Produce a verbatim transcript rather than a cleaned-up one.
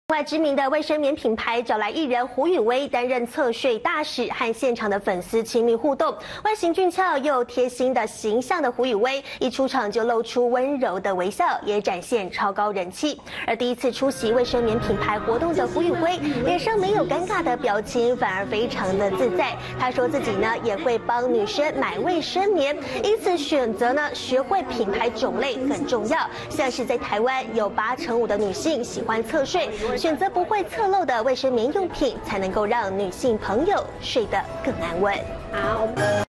外知名的卫生棉品牌找来艺人胡宇威担任侧睡大使，和现场的粉丝亲密互动。外形俊俏又贴心的形象的胡宇威，一出场就露出温柔的微笑，也展现超高人气。而第一次出席卫生棉品牌活动的胡宇威，脸上没有尴尬的表情，反而非常的自在。他说自己呢也会帮女生买卫生棉，因此选择呢学会品牌种类很重要。像是在台湾有八成五的女性喜欢侧睡。 选择不会侧漏的卫生棉用品，才能够让女性朋友睡得更安稳。好。